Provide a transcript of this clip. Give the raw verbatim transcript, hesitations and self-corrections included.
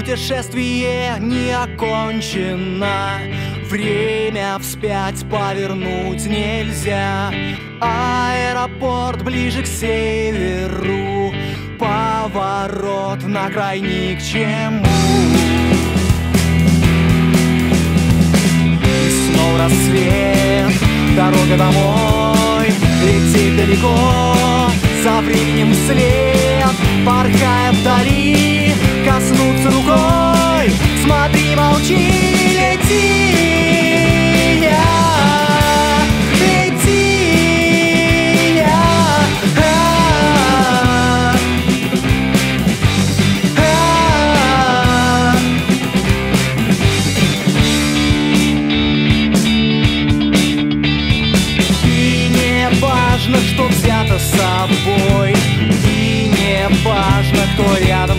Путешествие не окончено, время вспять повернуть нельзя. Аэропорт ближе к северу, поворот на край ни к чему. И снова рассвет, дорога домой, летит далеко, за временем вслед, порхая вдали, коснуться рукой, смотри, молчи, лети, я, лети, я, а, а. И не важно, что взято с собой, и не важно, кто рядом